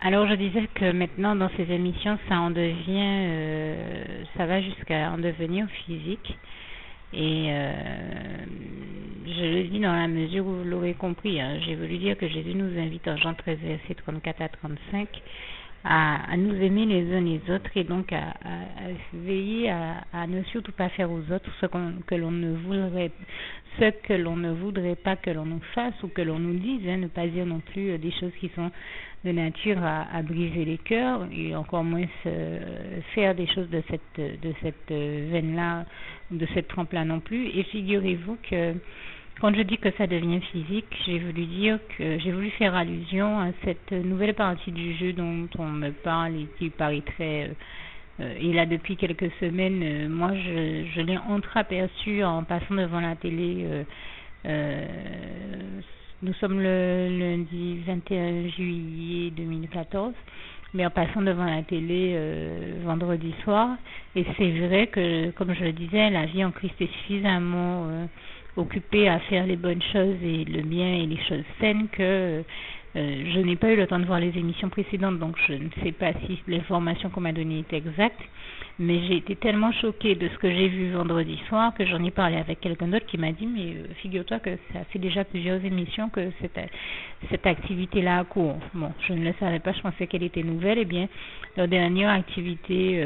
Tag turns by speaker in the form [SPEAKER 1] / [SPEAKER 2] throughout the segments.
[SPEAKER 1] Alors je disais que maintenant dans ces émissions, ça en devient, ça va jusqu'à en devenir physique. Et je le dis dans la mesure où vous l'aurez compris, hein. J'ai voulu dire que Jésus nous invite en Jean 13, versets 34 à 35 à nous aimer les uns les autres et donc à veiller à ne surtout pas faire aux autres que l'on ne voudrait pas que l'on nous fasse ou que l'on nous dise, hein, ne pas dire non plus des choses qui sont de nature à briser les cœurs et encore moins faire des choses de cette veine-là, de cette trempe-là non plus. Et figurez-vous que quand je dis que ça devient physique, j'ai voulu faire allusion à cette nouvelle partie du jeu dont on me parle et qui paraîtrait, et là depuis quelques semaines, moi je l'ai entreaperçu en passant devant la télé. Nous sommes le lundi 21 juillet 2014, mais en passant devant la télé vendredi soir, et c'est vrai que, comme je le disais, la vie en Christ est suffisamment occupée à faire les bonnes choses et le bien et les choses saines que je n'ai pas eu le temps de voir les émissions précédentes, donc je ne sais pas si l'information qu'on m'a donnée est exacte, mais j'ai été tellement choquée de ce que j'ai vu vendredi soir que j'en ai parlé avec quelqu'un d'autre qui m'a dit mais figure-toi que ça fait déjà plusieurs émissions que cette activité-là a cours. Bon, je ne le savais pas, je pensais qu'elle était nouvelle. Eh bien, leur dernière activité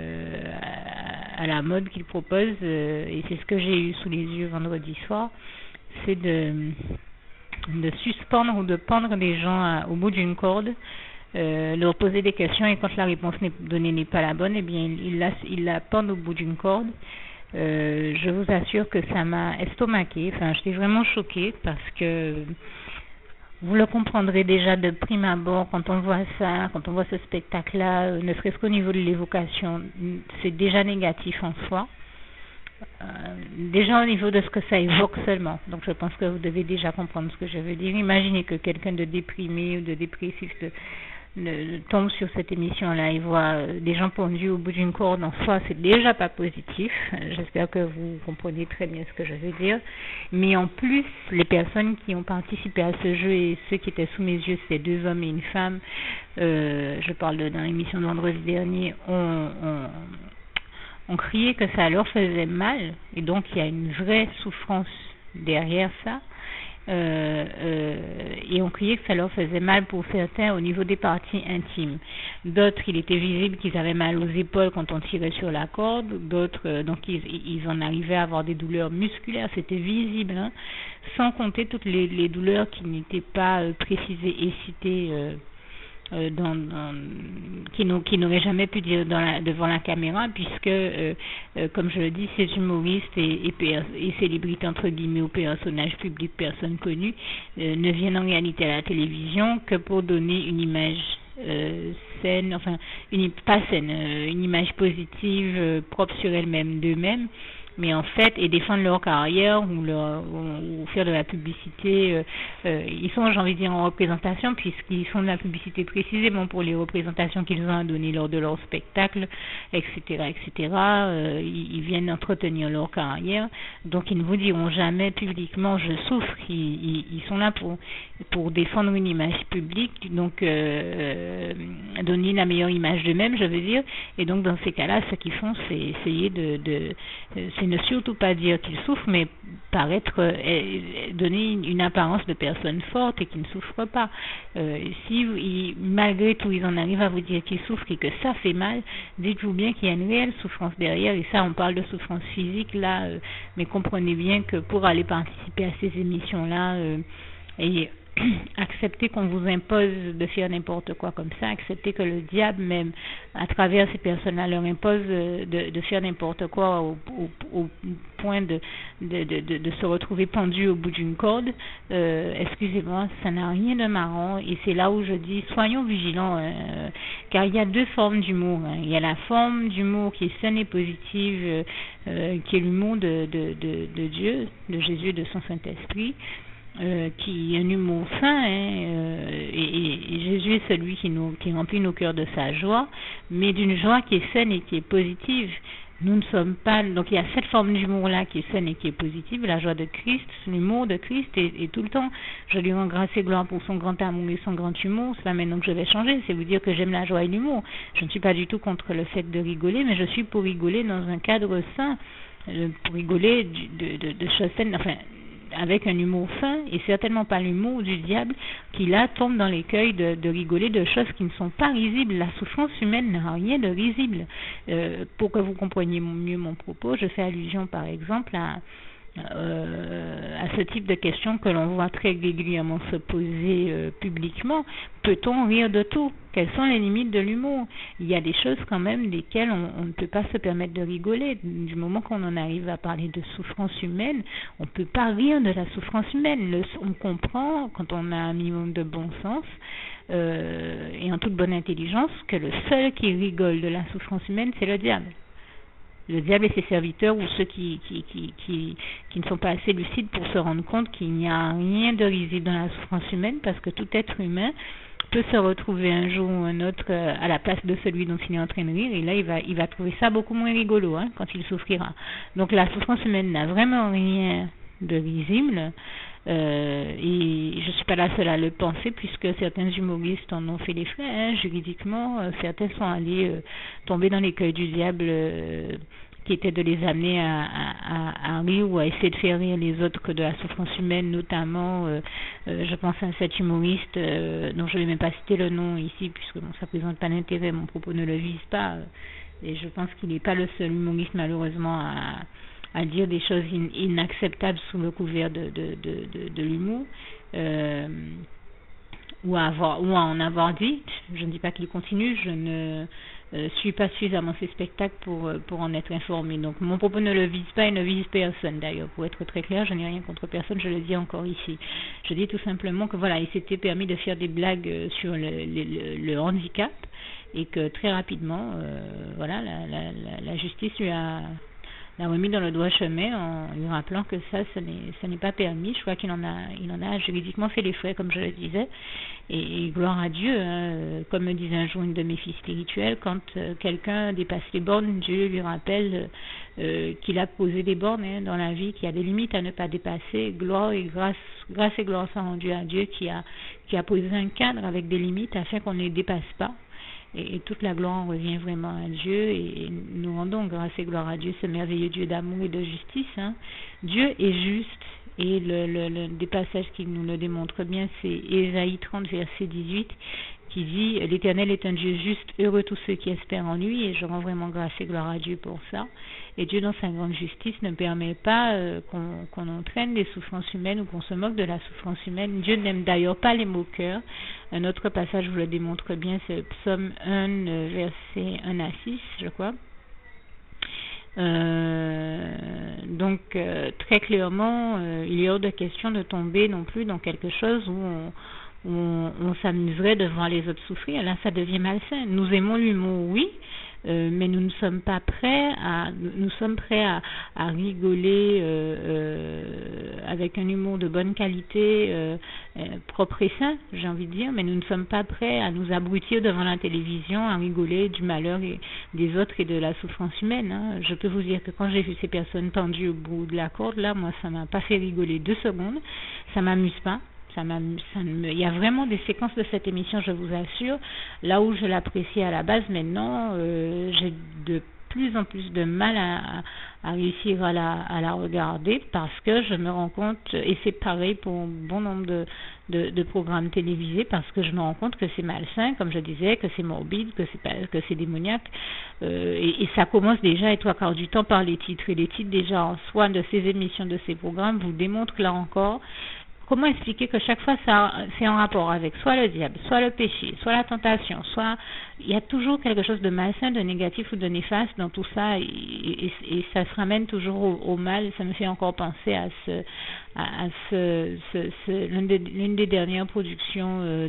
[SPEAKER 1] à la mode qu'ils proposent, et c'est ce que j'ai eu sous les yeux vendredi soir, c'est de suspendre ou de pendre des gens au bout d'une corde, leur poser des questions et quand la réponse donnée n'est pas la bonne, eh bien ils la pendent au bout d'une corde. Je vous assure que ça m'a estomaqué, enfin j'étais vraiment choquée parce que vous le comprendrez déjà de prime abord quand on voit ça, quand on voit ce spectacle-là, ne serait-ce qu'au niveau de l'évocation, c'est déjà négatif en soi. Déjà au niveau de ce que ça évoque seulement. Donc je pense que vous devez déjà comprendre ce que je veux dire. Imaginez que quelqu'un de déprimé ou de dépressif tombe sur cette émission-là et voit des gens pendus au bout d'une corde. En soi, c'est déjà pas positif. J'espère que vous comprenez très bien ce que je veux dire. Mais en plus, les personnes qui ont participé à ce jeu et ceux qui étaient sous mes yeux, c'est 2 hommes et une femme. Je parle dans l'émission de vendredi dernier. On criait que ça leur faisait mal, et donc il y a une vraie souffrance derrière ça, et on criait que ça leur faisait mal pour certains au niveau des parties intimes. D'autres, il était visible qu'ils avaient mal aux épaules quand on tirait sur la corde, d'autres, donc ils en arrivaient à avoir des douleurs musculaires, c'était visible, hein, sans compter toutes les douleurs qui n'étaient pas précisées et citées qui n'aurait jamais pu dire devant la caméra, puisque comme je le dis, ces humoristes et célébrités entre guillemets ou personnages publics, personnes connues, ne viennent en réalité à la télévision que pour donner une image saine, enfin pas saine, une image positive, propre sur elles-mêmes, d'eux-mêmes, mais en fait, et défendre leur carrière ou faire de la publicité, ils sont, j'ai envie de dire, en représentation, puisqu'ils font de la publicité précisément pour les représentations qu'ils ont à donner lors de leur spectacle, etc., etc. Ils viennent entretenir leur carrière, donc ils ne vous diront jamais publiquement je souffre. Ils sont là pour défendre une image publique, donc donner la meilleure image d'eux-mêmes, je veux dire, et donc dans ces cas-là, ce qu'ils font, c'est essayer c'est ne surtout pas dire qu'ils souffrent, mais paraître, donner une apparence de personne forte et qui ne souffre pas. Malgré tout, ils en arrivent à vous dire qu'ils souffrent et que ça fait mal, dites-vous bien qu'il y a une réelle souffrance derrière, et ça, on parle de souffrance physique, là, mais comprenez bien que pour aller participer à ces émissions-là, et accepter qu'on vous impose de faire n'importe quoi comme ça, accepter que le diable même à travers ces personnes-là leur impose de faire n'importe quoi au point de se retrouver pendu au bout d'une corde, excusez-moi, ça n'a rien de marrant, et c'est là où je dis soyons vigilants, car il y a 2 formes d'humour, hein. Il y a la forme d'humour qui est saine et positive, qui est l'humour de Dieu, de Jésus et de son Saint-Esprit, qui est un humour sain, hein, et Jésus est celui qui remplit nos cœurs de sa joie, mais d'une joie qui est saine et qui est positive. nous ne sommes pas... Donc il y a cette forme d'humour-là qui est saine et qui est positive, la joie de Christ, l'humour de Christ, et tout le temps, je lui rends grâce et gloire pour son grand amour et son grand humour. C'est pas maintenant que je vais changer, c'est vous dire que j'aime la joie et l'humour. Je ne suis pas du tout contre le fait de rigoler, mais je suis pour rigoler dans un cadre sain, pour rigoler de choses saines, enfin... avec un humour fin, et certainement pas l'humour du diable qui là tombe dans l'écueil de rigoler de choses qui ne sont pas risibles. La souffrance humaine n'a rien de risible. Pour que vous compreniez mieux mon propos, je fais allusion par exemple à ce type de questions que l'on voit très régulièrement se poser publiquement. Peut-on rire de tout? Quelles sont les limites de l'humour? Il y a des choses quand même desquelles on ne peut pas se permettre de rigoler. Du moment qu'on en arrive à parler de souffrance humaine, on ne peut pas rire de la souffrance humaine. On comprend, quand on a un minimum de bon sens et en toute bonne intelligence, que le seul qui rigole de la souffrance humaine, c'est le diable. Le diable et ses serviteurs, ou ceux qui ne sont pas assez lucides pour se rendre compte qu'il n'y a rien de risible dans la souffrance humaine, parce que tout être humain peut se retrouver un jour ou un autre à la place de celui dont il est en train de rire, et là il va trouver ça beaucoup moins rigolo quand il souffrira. Donc la souffrance humaine n'a vraiment rien de risible, et je ne suis pas la seule à le penser, puisque certains humoristes en ont fait les frais, juridiquement, certains sont allés tomber dans l'écueil du diable, qui était de les amener à rire ou à essayer de faire rire les autres que de la souffrance humaine, notamment, je pense à cet humoriste dont je ne vais même pas citer le nom ici, puisque bon, ça ne présente pas d'intérêt, mon propos ne le vise pas, et je pense qu'il n'est pas le seul humoriste malheureusement à dire des choses inacceptables sous le couvert de l'humour, ou à en avoir dit. Je ne dis pas qu'il continue, je ne suis pas suffisamment ces spectacles pour en être informé. Donc mon propos ne le vise pas et ne vise personne d'ailleurs. Pour être très clair, je n'ai rien contre personne, je le dis encore ici. Je dis tout simplement que voilà, il s'était permis de faire des blagues sur le handicap, et que très rapidement, voilà, la justice lui a remis dans le droit chemin en lui rappelant que ça, ce n'est pas permis. Je crois qu'il en a juridiquement fait les frais, comme je le disais. Et gloire à Dieu, comme me disait un jour une de mes filles spirituelles, quand quelqu'un dépasse les bornes, Dieu lui rappelle qu'il a posé des bornes dans la vie, qu'il y a des limites à ne pas dépasser. Gloire et grâce et gloire sont rendues à Dieu qui a posé un cadre avec des limites afin qu'on ne les dépasse pas. Et toute la gloire revient vraiment à Dieu, et nous rendons grâce et gloire à Dieu, ce merveilleux Dieu d'amour et de justice. Dieu est juste, et des passages qui nous le démontrent bien, c'est Ésaïe 30, verset 18, qui dit « L'Éternel est un Dieu juste, heureux tous ceux qui espèrent en lui », et je rends vraiment grâce et gloire à Dieu pour ça. Et Dieu, dans sa grande justice, ne permet pas qu'on entraîne les souffrances humaines ou qu'on se moque de la souffrance humaine. Dieu n'aime d'ailleurs pas les moqueurs. Un autre passage vous le démontre bien, c'est Psaume 1, verset 1 à 6, je crois. Donc, très clairement, il est hors de question de tomber non plus dans quelque chose où on s'amuserait de voir les autres souffrir. Là, ça devient malsain. Nous aimons l'humour, oui, mais nous sommes prêts à rigoler avec un humour de bonne qualité, propre et sain, j'ai envie de dire, mais nous ne sommes pas prêts à nous abrutir devant la télévision, à rigoler du malheur des autres et de la souffrance humaine. Je peux vous dire que quand j'ai vu ces personnes pendues au bout de la corde, là, moi, ça m'a pas fait rigoler 2 secondes, ça m'amuse pas. Il y a vraiment des séquences de cette émission, je vous assure, là où je l'appréciais à la base, maintenant j'ai de plus en plus de mal à réussir à la regarder, parce que je me rends compte, et c'est pareil pour bon nombre de programmes télévisés, parce que je me rends compte que c'est malsain, comme je disais, que c'est morbide, que c'est démoniaque, et ça commence déjà, et 3/4 du temps, par les titres. Et les titres déjà en soi de ces émissions, de ces programmes, vous démontrent là encore. Comment expliquer que chaque fois c'est en rapport avec soit le diable, soit le péché, soit la tentation, soit il y a toujours quelque chose de malsain, de négatif ou de néfaste dans tout ça, et ça se ramène toujours au mal. Ça me fait encore penser à l'une des dernières productions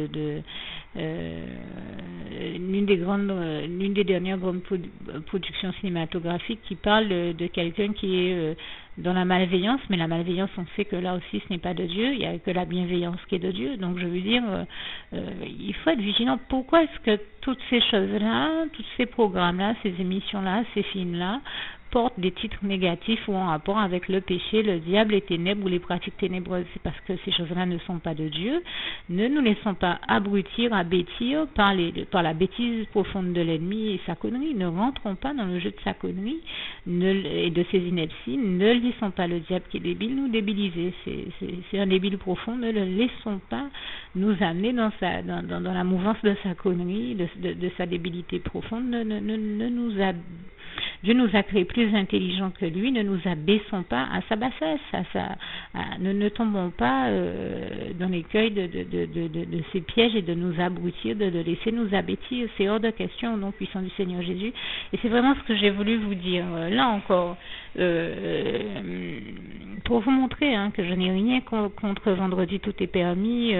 [SPEAKER 1] l'une des dernières grandes productions cinématographiques qui parle de quelqu'un qui est dans la malveillance, mais la malveillance, on sait que là aussi, ce n'est pas de Dieu, il n'y a que la bienveillance qui est de Dieu. Donc, je veux dire, il faut être vigilant. Pourquoi est-ce que toutes ces choses-là, tous ces programmes-là, ces émissions-là, ces films-là, portent des titres négatifs ou en rapport avec le péché, le diable, les ténèbres ou les pratiques ténébreuses? C'est parce que ces choses-là ne sont pas de Dieu. Ne nous laissons pas abrutir, abêtir par la bêtise profonde de l'ennemi et sa connerie. Ne rentrons pas dans le jeu de sa connerie et de ses inepties. Ne laissons pas le diable qui est débile nous débiliser. C'est un débile profond. Ne le laissons pas nous amener dans la mouvance de sa connerie, de sa débilité profonde. Dieu nous a créés plus intelligents que lui, ne nous abaissons pas à sa bassesse, ne tombons pas dans l'écueil de ces pièges et de nous abrutir, de laisser nous abêtir. C'est hors de question au nom puissant du Seigneur Jésus. Et c'est vraiment ce que j'ai voulu vous dire. Là encore, pour vous montrer que je n'ai rien contre vendredi tout est permis,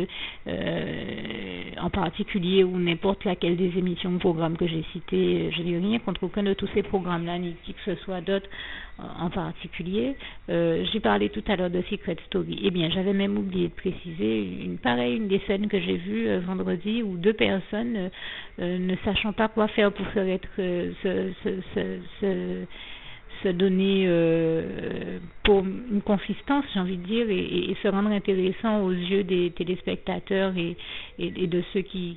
[SPEAKER 1] en particulier ou n'importe laquelle des émissions ou programmes que j'ai cités, je n'ai rien contre aucun de tous ces programmes-là, ni qui que ce soit d'autres en particulier. J'ai parlé tout à l'heure de Secret Story. Eh bien, j'avais même oublié de préciser une des scènes que j'ai vues vendredi où deux personnes ne sachant pas quoi faire pour se donner pour une consistance, j'ai envie de dire, et se rendre intéressant aux yeux des téléspectateurs et de ceux qui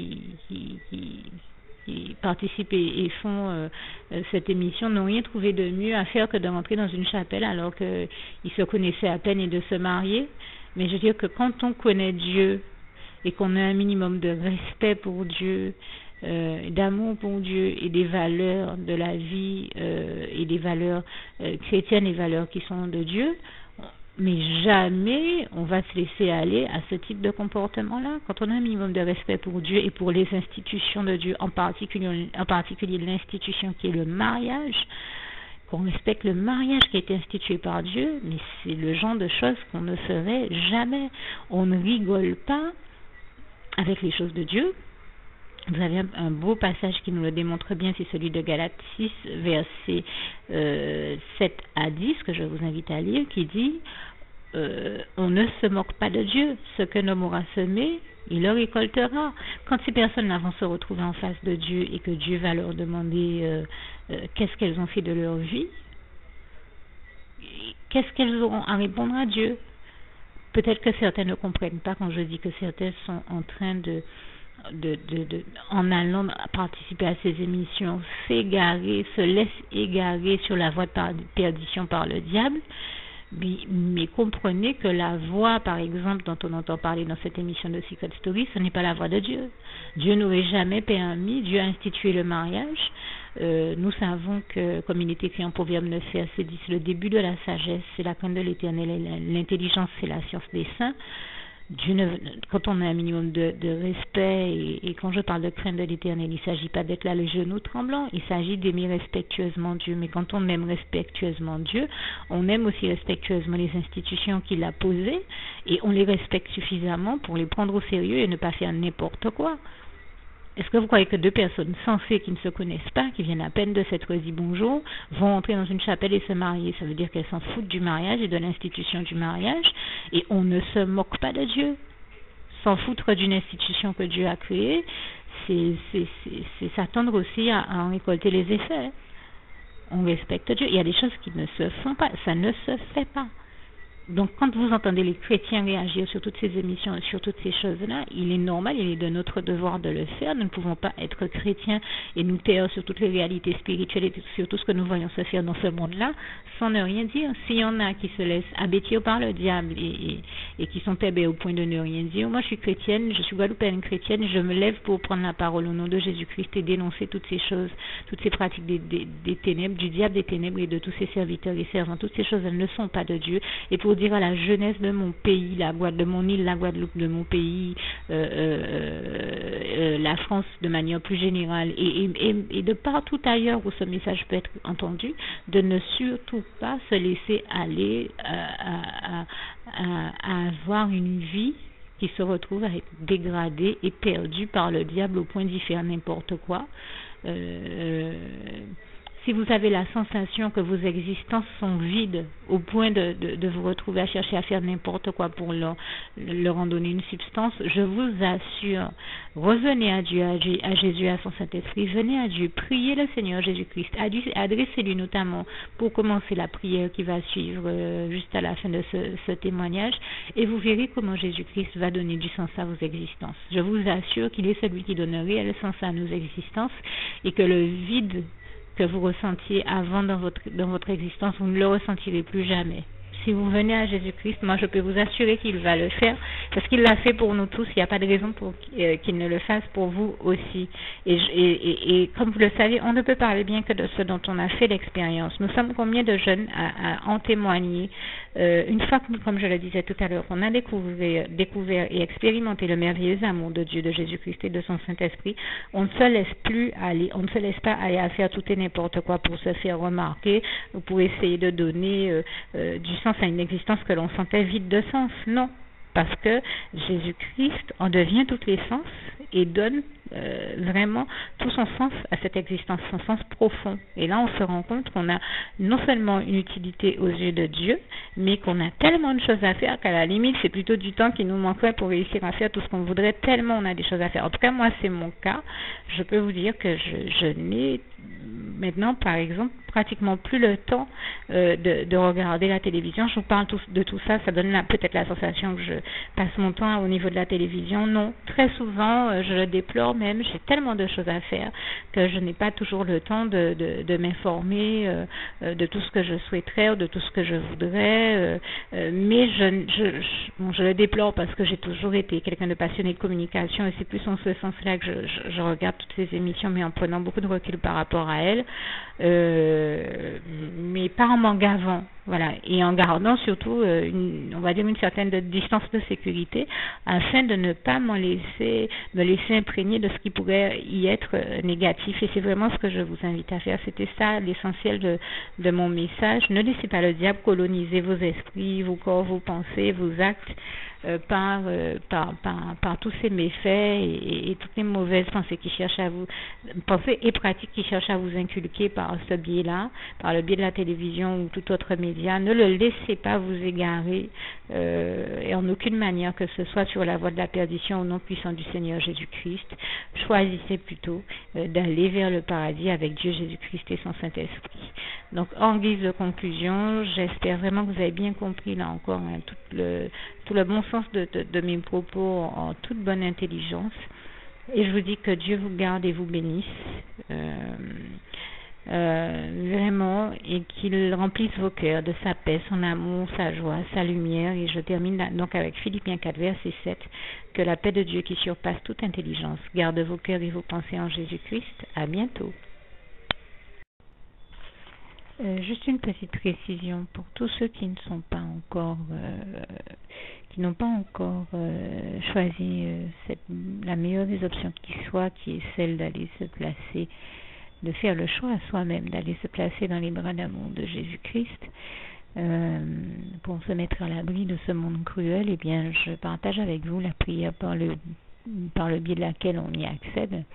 [SPEAKER 1] participent et font cette émission, n'ont rien trouvé de mieux à faire que de rentrer dans une chapelle alors qu'ils se connaissaient à peine et de se marier. Mais je veux dire que quand on connaît Dieu et qu'on a un minimum de respect pour Dieu, d'amour pour Dieu et des valeurs de la vie et des valeurs chrétiennes et valeurs qui sont de Dieu, mais jamais on va se laisser aller à ce type de comportement-là. Quand on a un minimum de respect pour Dieu et pour les institutions de Dieu, en particulier l'institution qui est le mariage, qu'on respecte le mariage qui a été institué par Dieu, mais c'est le genre de choses qu'on ne ferait jamais. On ne rigole pas avec les choses de Dieu. Vous avez un beau passage qui nous le démontre bien, c'est celui de Galates 6, versets 7 à 10, que je vous invite à lire, qui dit on ne se moque pas de Dieu. Ce qu'un homme aura semé, il le récoltera. Quand ces personnes-là vont se retrouver en face de Dieu et que Dieu va leur demander qu'est-ce qu'elles ont fait de leur vie, qu'est-ce qu'elles auront à répondre à Dieu? Peut-être que certains ne comprennent pas quand je dis que certains sont en train en allant participer à ces émissions, se laissent égarer sur la voie de perdition par le diable. Mais comprenez que la voix, par exemple, dont on entend parler dans cette émission de Secret Story, ce n'est pas la voix de Dieu. Dieu n'aurait jamais permis, Dieu a institué le mariage. Nous savons que, comme il est écrit en Proverbe 9, verset 10, le début de la sagesse, c'est la crainte de l'Éternel, et l'intelligence, c'est la science des saints. Quand on a un minimum de respect, et quand je parle de crainte de l'Éternel, il ne s'agit pas d'être là les genoux tremblants, il s'agit d'aimer respectueusement Dieu. Mais quand on aime respectueusement Dieu, on aime aussi respectueusement les institutions qu'il a posées, et on les respecte suffisamment pour les prendre au sérieux et ne pas faire n'importe quoi. Est-ce que vous croyez que deux personnes sensées qui ne se connaissent pas, qui viennent à peine de s'être dit bonjour, vont entrer dans une chapelle et se marier? Ça veut dire qu'elles s'en foutent du mariage et de l'institution du mariage, et on ne se moque pas de Dieu. S'en foutre d'une institution que Dieu a créée, c'est s'attendre aussi à en récolter les effets. On respecte Dieu. Il y a des choses qui ne se font pas, ça ne se fait pas. Donc, quand vous entendez les chrétiens réagir sur toutes ces émissions, sur toutes ces choses-là, il est normal, il est de notre devoir de le faire. Nous ne pouvons pas être chrétiens et nous taire sur toutes les réalités spirituelles et sur tout ce que nous voyons se faire dans ce monde-là, sans ne rien dire. S'il y en a qui se laissent abêtir par le diable et qui sont tébés au point de ne rien dire, moi je suis chrétienne, je suis guadeloupéenne chrétienne, je me lève pour prendre la parole au nom de Jésus-Christ et dénoncer toutes ces choses, toutes ces pratiques des ténèbres, du diable des ténèbres et de tous ses serviteurs et servants. Toutes ces choses, elles ne sont pas de Dieu. Et pour dire à la jeunesse de mon pays, de mon île, la Guadeloupe, de mon pays, la France de manière plus générale et de partout ailleurs où ce message peut être entendu, de ne surtout pas se laisser aller à avoir une vie qui se retrouve à être dégradée et perdue par le diable au point d'y faire n'importe quoi. si vous avez la sensation que vos existences sont vides au point de vous retrouver à chercher à faire n'importe quoi pour leur en donner une substance, je vous assure, revenez à Dieu, à Jésus, à son Saint-Esprit, venez à Dieu, priez le Seigneur Jésus-Christ, adressez-lui notamment pour commencer la prière qui va suivre juste à la fin de ce témoignage, et vous verrez comment Jésus-Christ va donner du sens à vos existences. Je vous assure qu'il est celui qui donne réel sens à nos existences, et que le vide que vous ressentiez avant dans votre existence, vous ne le ressentirez plus jamais. Si vous venez à Jésus-Christ, moi je peux vous assurer qu'il va le faire, parce qu'il l'a fait pour nous tous, il n'y a pas de raison pour qu'il ne le fasse pour vous aussi. Et comme vous le savez, on ne peut parler bien que de ce dont on a fait l'expérience. Nous sommes combien de jeunes à en témoigner. Une fois que, comme je le disais tout à l'heure, on a découvert et expérimenté le merveilleux amour de Dieu, de Jésus-Christ et de son Saint-Esprit, on ne se laisse pas aller à faire tout et n'importe quoi pour se faire remarquer, ou pour essayer de donner du sens à une existence que l'on sentait vide de sens. Non, parce que Jésus-Christ en devient tous les sens et donne vraiment tout son sens à cette existence, son sens profond. Et là, on se rend compte qu'on a non seulement une utilité aux yeux de Dieu, mais qu'on a tellement de choses à faire qu'à la limite, c'est plutôt du temps qui nous manquerait pour réussir à faire tout ce qu'on voudrait, tellement on a des choses à faire. En tout cas, moi, c'est mon cas. Je peux vous dire que je n'ai maintenant, par exemple, pratiquement plus le temps de regarder la télévision. Je vous parle de tout ça, ça donne peut-être la sensation que je passe mon temps au niveau de la télévision. Non, très souvent, je le déplore même, j'ai tellement de choses à faire que je n'ai pas toujours le temps de m'informer de tout ce que je souhaiterais ou de tout ce que je voudrais, mais je le déplore parce que j'ai toujours été quelqu'un de passionné de communication, et c'est plus en ce sens-là que je regarde toutes ces émissions, mais en prenant beaucoup de recul par rapport à elles, mais pas en m'en gavant, voilà, et en gardant surtout on va dire une certaine distance de sécurité, afin de ne pas me laisser imprégner de ce qui pourrait y être négatif. Et c'est vraiment ce que je vous invite à faire. C'était ça l'essentiel de mon message. Ne laissez pas le diable coloniser vos esprits, vos corps, vos pensées, vos actes par tous ces méfaits et toutes les mauvaises pensées qui cherchent à vous, pensées et pratiques qui cherchent à vous inculquer par ce biais-là, par le biais de la télévision ou tout autre média. Ne le laissez pas vous égarer et en aucune manière que ce soit sur la voie de la perdition au nom puissant du Seigneur Jésus-Christ. Choisissez plutôt d'aller vers le paradis avec Dieu Jésus-Christ et son Saint-Esprit. Donc, en guise de conclusion, j'espère vraiment que vous avez bien compris là encore tout le bon sens de mes propos en toute bonne intelligence. Et je vous dis que Dieu vous garde et vous bénisse vraiment, et qu'il remplisse vos cœurs de sa paix, son amour, sa joie, sa lumière. Et je termine donc avec Philippiens 4, verset 7. Que la paix de Dieu qui surpasse toute intelligence garde vos cœurs et vos pensées en Jésus-Christ. À bientôt. Juste une petite précision pour tous ceux qui ne sont pas encore qui n'ont pas encore choisi la meilleure des options qui soit, qui est celle d'aller se placer, de faire le choix à soi-même d'aller se placer dans les bras d'amour de Jésus-Christ pour se mettre à l'abri de ce monde cruel. Eh bien, je partage avec vous la prière par le biais de laquelle on y accède.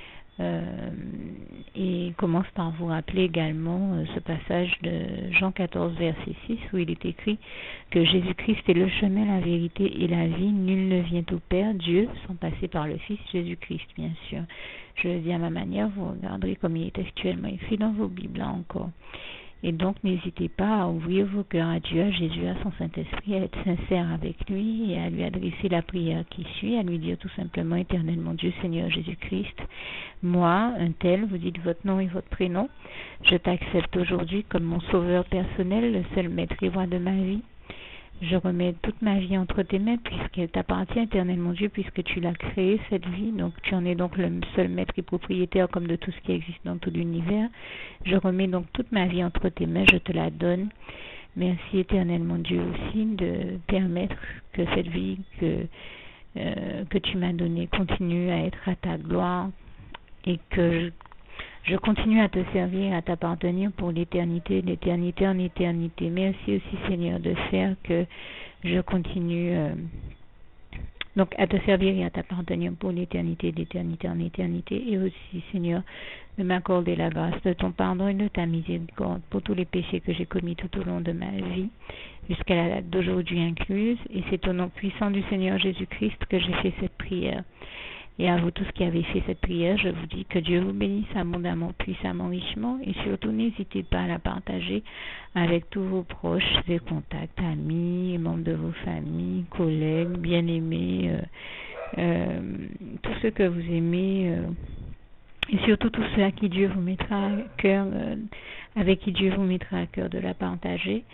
[SPEAKER 1] Et commence par vous rappeler également ce passage de Jean 14 verset 6 où il est écrit que Jésus-Christ est le chemin, la vérité et la vie. Nul ne vient au Père, Dieu, sans passer par le Fils Jésus-Christ, bien sûr. Je le dis à ma manière, vous regarderez comme il est actuellement écrit dans vos Bibles là encore. Et donc, n'hésitez pas à ouvrir vos cœurs à Dieu, à Jésus, à son Saint-Esprit, à être sincère avec lui et à lui adresser la prière qui suit, à lui dire tout simplement: Éternel mon Dieu, Seigneur Jésus-Christ, moi, un tel, vous dites votre nom et votre prénom, je t'accepte aujourd'hui comme mon sauveur personnel, le seul maître et roi de ma vie. Je remets toute ma vie entre tes mains puisqu'elle t'appartient, éternel mon Dieu, puisque tu l'as créée, cette vie. Donc tu en es donc le seul maître et propriétaire comme de tout ce qui existe dans tout l'univers. Je remets donc toute ma vie entre tes mains, je te la donne. Merci éternel mon Dieu aussi de permettre que cette vie que tu m'as donnée continue à être à ta gloire et que je continue à te servir, à t'appartenir pour l'éternité, d'éternité en éternité. Merci aussi Seigneur de faire que je continue Donc, à te servir et à t'appartenir pour l'éternité, d'éternité en éternité. Et aussi, Seigneur, de m'accorder la grâce de ton pardon et de ta miséricorde pour tous les péchés que j'ai commis tout au long de ma vie, jusqu'à la date d'aujourd'hui incluse. Et c'est au nom puissant du Seigneur Jésus-Christ que j'ai fait cette prière. Et à vous tous qui avez fait cette prière, je vous dis que Dieu vous bénisse abondamment, puissamment, richement, et surtout n'hésitez pas à la partager avec tous vos proches et contacts, amis, membres de vos familles, collègues, bien-aimés, tous ceux que vous aimez, et surtout tous ceux à qui Dieu vous mettra à cœur, avec qui Dieu vous mettra à cœur de la partager.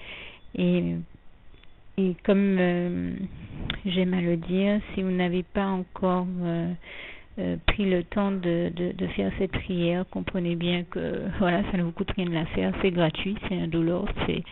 [SPEAKER 1] Et comme j'aime à le dire, si vous n'avez pas encore pris le temps de faire cette prière, comprenez bien que voilà, ça ne vous coûte rien de la faire, c'est gratuit, c'est indolore,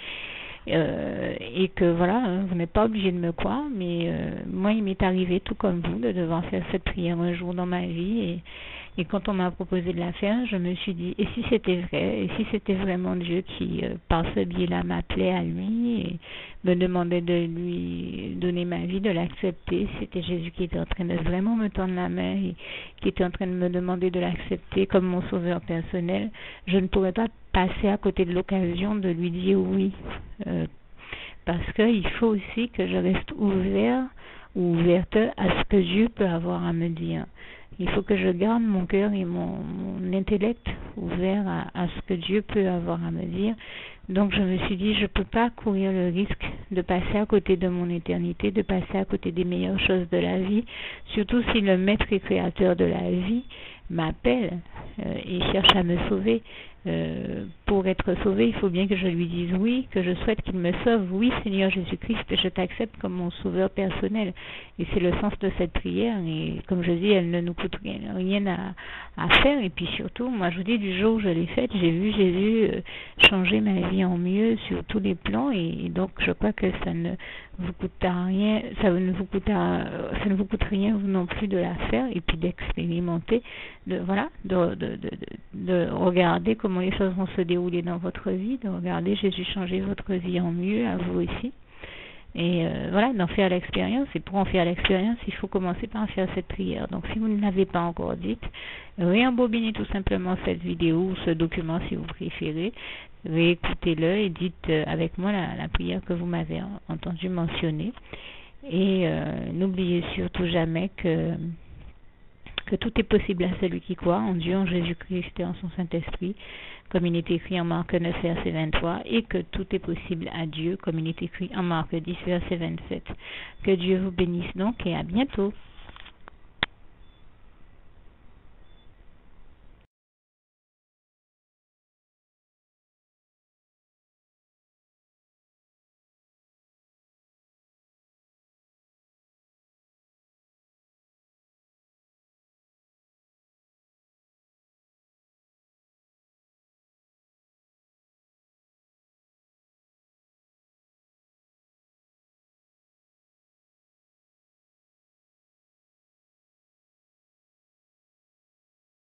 [SPEAKER 1] et que voilà, vous n'êtes pas obligé de me croire, mais moi il m'est arrivé tout comme vous de devoir faire cette prière un jour dans ma vie, et quand on m'a proposé de la faire, je me suis dit, et si c'était vrai, et si c'était vraiment Dieu qui, par ce biais-là, m'appelait à lui et me demandait de lui donner ma vie, de l'accepter, c'était Jésus qui était en train de vraiment me tendre la main et qui était en train de me demander de l'accepter comme mon sauveur personnel, je ne pourrais pas passer à côté de l'occasion de lui dire oui, parce qu'il faut aussi que je reste ouvert ou ouverte à ce que Dieu peut avoir à me dire. Il faut que je garde mon cœur et mon intellect ouverts à ce que Dieu peut avoir à me dire. Donc je me suis dit, je ne peux pas courir le risque de passer à côté de mon éternité, de passer à côté des meilleures choses de la vie, surtout si le maître et créateur de la vie m'appelle et cherche à me sauver. Pour être sauvé, il faut bien que je lui dise oui, que je souhaite qu'il me sauve. Oui, Seigneur Jésus-Christ, je t'accepte comme mon sauveur personnel. Et c'est le sens de cette prière. Et comme je dis, elle ne nous coûte rien à faire. Et puis surtout, moi je vous dis, du jour où je l'ai faite, j'ai vu Jésus changer ma vie en mieux sur tous les plans. Et donc je crois que ça ne vous coûtera rien, ça ne vous coûte rien vous non plus de la faire et puis d'expérimenter, de regarder comment les choses vont se dérouler dans votre vie, de regarder Jésus changer votre vie en mieux, à vous aussi. Et d'en faire l'expérience. Et pour en faire l'expérience, il faut commencer par faire cette prière. Donc si vous ne l'avez pas encore dite, réembobinez tout simplement cette vidéo ou ce document si vous préférez. Réécoutez-le et dites avec moi la prière que vous m'avez entendu mentionner. Et n'oubliez surtout jamais que tout est possible à celui qui croit en Dieu, en Jésus-Christ et en son Saint-Esprit, comme il est écrit en Marc 9, verset 23, et que tout est possible à Dieu, comme il est écrit en Marc 10, verset 27. Que Dieu vous bénisse donc et à bientôt.